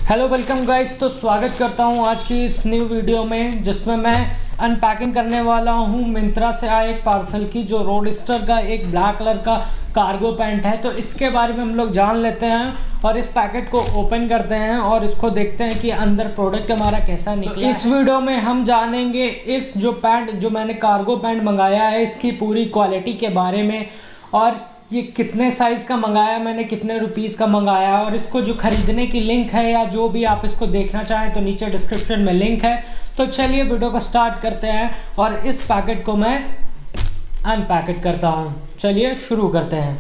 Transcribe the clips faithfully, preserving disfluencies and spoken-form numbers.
Hello welcome guys. तो स्वागत करता हूं आज की इस न्यू वीडियो में, जिसमें मैं अनपैकिंग करने वाला हूं मिंत्रा से आए एक पार्सल की, जो रोडस्टर का एक ब्लैक कलर का कार्गो पैंट है। तो इसके बारे में हम लोग जान लेते हैं और इस पैकेट को ओपन करते हैं और इसको देखते हैं कि अंदर प्रोडक्ट हमारा कैसा निकला। तो इस वीडियो में हम जानेंगे इस जो पैंट जो मैंने कार्गो पैंट मंगाया है इसकी पूरी क्वालिटी के बारे में, और ये कितने साइज़ का मंगाया मैंने, कितने रुपीस का मंगाया, और इसको जो खरीदने की लिंक है या जो भी आप इसको देखना चाहें तो नीचे डिस्क्रिप्शन में लिंक है। तो चलिए वीडियो को स्टार्ट करते हैं और इस पैकेट को मैं अनपैकेट करता हूँ। चलिए शुरू करते हैं।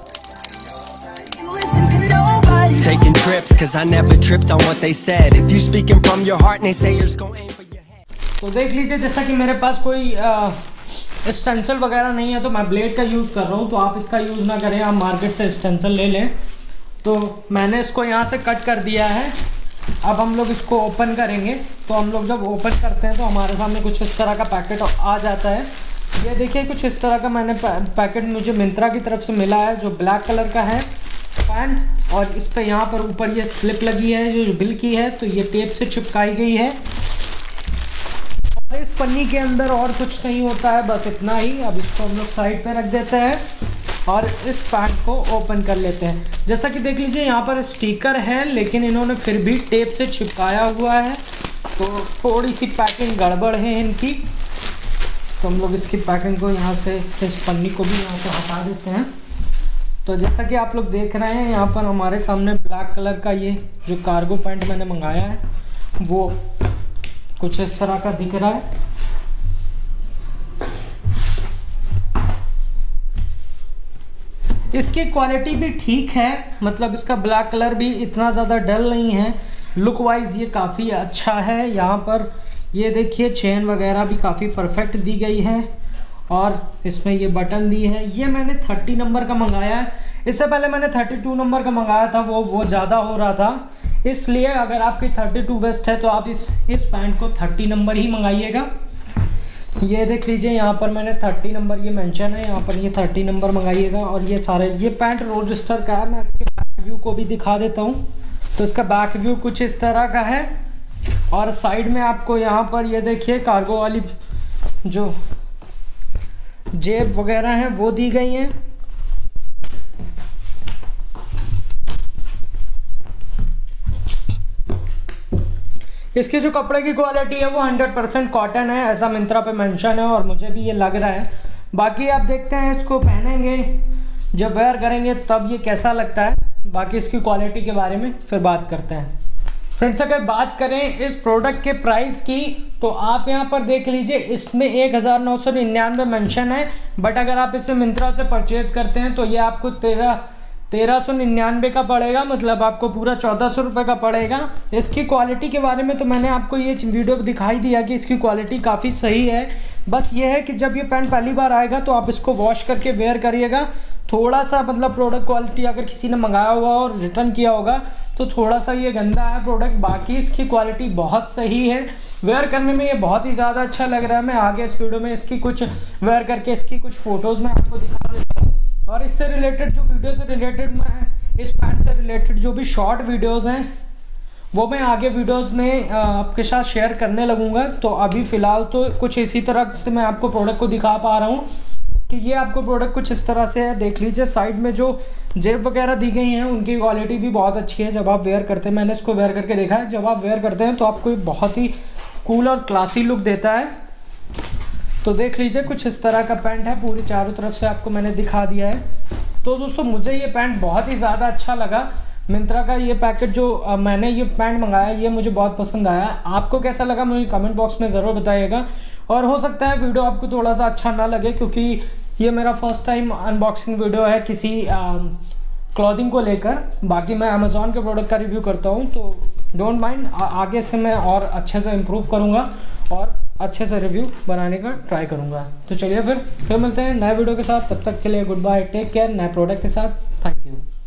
Taking trips cause I never tripped on what they said. If you speaking from your heart, naysayers gon' aim for your head. तो देख लीजिए, जैसा कि मेरे पास कोई स्टेंसिल वगैरह नहीं है तो मैं ब्लेड का यूज़ कर रहा हूँ। तो आप इसका यूज़ ना करें, आप मार्केट से स्टेंसिल ले लें। तो मैंने इसको यहाँ से कट कर दिया है। अब हम लोग इसको ओपन करेंगे। तो हम लोग जब ओपन करते हैं तो हमारे सामने कुछ इस तरह का पैकेट आ जाता है। ये देखिए, कुछ इस तरह का मैंने पैकेट मुझे मिंत्रा की तरफ से मिला है, जो ब्लैक कलर का है पैंट, और इस पर यहाँ पर ऊपर ये स्लिप लगी है जो बिल की है। तो ये टेप से चिपकाई गई है। इस पन्नी के अंदर और कुछ नहीं होता है, बस इतना ही। अब इसको हम लोग साइड पे रख देते हैं और इस पैंट को ओपन कर लेते हैं। जैसा कि देख लीजिए, यहाँ पर स्टिकर है लेकिन इन्होंने फिर भी टेप से चिपकाया हुआ है, तो थोड़ी सी पैकिंग गड़बड़ है इनकी। तो हम लोग इसकी पैकिंग को यहाँ से, इस पन्नी को भी यहाँ से हटा देते हैं। तो जैसा कि आप लोग देख रहे हैं, यहाँ पर हमारे सामने ब्लैक कलर का ये जो कार्गो पैंट मैंने मंगाया है वो कुछ इस तरह का दिख रहा है। इसकी क्वालिटी भी ठीक है, मतलब इसका ब्लैक कलर भी इतना ज़्यादा डल नहीं है। लुक वाइज ये काफ़ी अच्छा है। यहाँ पर ये देखिए, चेन वगैरह भी काफ़ी परफेक्ट दी गई है और इसमें ये बटन दी है। ये मैंने थर्टी नंबर का मंगाया है। इससे पहले मैंने थर्टी टू नंबर का मंगाया था, वो वो ज़्यादा हो रहा था। इसलिए अगर आपकी थर्टी टू वेस्ट है तो आप इस इस पैंट को थर्टी नंबर ही मंगाइएगा। ये देख लीजिए, यहाँ पर मैंने थर्टी नंबर ये मेंशन है, यहाँ पर ये थर्टी नंबर मंगाइएगा। और ये सारे ये पैंट रोडस्टर का है। मैं इसके बैक व्यू को भी दिखा देता हूँ। तो इसका बैक व्यू कुछ इस तरह का है और साइड में आपको यहाँ पर ये देखिए कार्गो वाली जो जेब वगैरह हैं वो दी गई हैं। इसकी जो कपड़े की क्वालिटी है वो हंड्रेड परसेंट कॉटन है, ऐसा मिंत्रा पे मेंशन है और मुझे भी ये लग रहा है। बाकी आप देखते हैं, इसको पहनेंगे जब वेयर करेंगे तब ये कैसा लगता है। बाकी इसकी क्वालिटी के बारे में फिर बात करते हैं। फ्रेंड्स, अगर बात करें इस प्रोडक्ट के प्राइस की तो आप यहाँ पर देख लीजिए, इसमें एक हज़ार नौ सौ निन्यानवे मेंशन है। बट अगर आप इसे मिंत्रा से परचेज करते हैं तो ये आपको तेरह तेरह सौ निन्यानवे का पड़ेगा, मतलब आपको पूरा चौदह सौ रुपये का पड़ेगा। इसकी क्वालिटी के बारे में तो मैंने आपको ये वीडियो दिखाई दिया कि इसकी क्वालिटी काफ़ी सही है। बस ये है कि जब ये पैंट पहली बार आएगा तो आप इसको वॉश करके वेयर करिएगा। थोड़ा सा मतलब प्रोडक्ट क्वालिटी, अगर किसी ने मंगाया हुआ और रिटर्न किया होगा तो थोड़ा सा ये गंदा है प्रोडक्ट। बाकी इसकी क्वालिटी बहुत सही है, वेयर करने में ये बहुत ही ज़्यादा अच्छा लग रहा है। मैं आगे इस वीडियो में इसकी कुछ वेयर करके इसकी कुछ फ़ोटोज़ मैं आपको दिखा देता हूँ। और इससे रिलेटेड जो वीडियो से रिलेटेड मैं इस पैंट से रिलेटेड जो भी शॉर्ट वीडियोस हैं वो मैं आगे वीडियोस में आपके साथ शेयर करने लगूंगा। तो अभी फ़िलहाल तो कुछ इसी तरह से मैं आपको प्रोडक्ट को दिखा पा रहा हूँ कि ये आपको प्रोडक्ट कुछ इस तरह से है। देख लीजिए, साइड में जो जेब वगैरह दी गई हैं उनकी क्वालिटी भी बहुत अच्छी है। जब आप वेयर करते हैं, मैंने इसको वेयर करके देखा है, जब आप वेयर करते हैं तो आपको बहुत ही कूल और क्लासी लुक देता है। तो देख लीजिए, कुछ इस तरह का पैंट है। पूरी चारों तरफ से आपको मैंने दिखा दिया है। तो दोस्तों, मुझे ये पैंट बहुत ही ज़्यादा अच्छा लगा। मिंत्रा का ये पैकेट जो आ, मैंने ये पैंट मंगाया ये मुझे बहुत पसंद आया। आपको कैसा लगा मुझे कमेंट बॉक्स में ज़रूर बताइएगा। और हो सकता है वीडियो आपको थोड़ा सा अच्छा ना लगे, क्योंकि ये मेरा फर्स्ट टाइम अनबॉक्सिंग वीडियो है किसी क्लॉथिंग को लेकर। बाकी मैं अमेज़ॉन के प्रोडक्ट का रिव्यू करता हूँ, तो डोंट माइंड। आगे से मैं और अच्छे से इम्प्रूव करूँगा और अच्छे से रिव्यू बनाने का ट्राई करूँगा। तो चलिए फिर फिर मिलते हैं नए वीडियो के साथ। तब तक के लिए गुड बाय, टेक केयर, नए प्रोडक्ट के साथ। Thank you.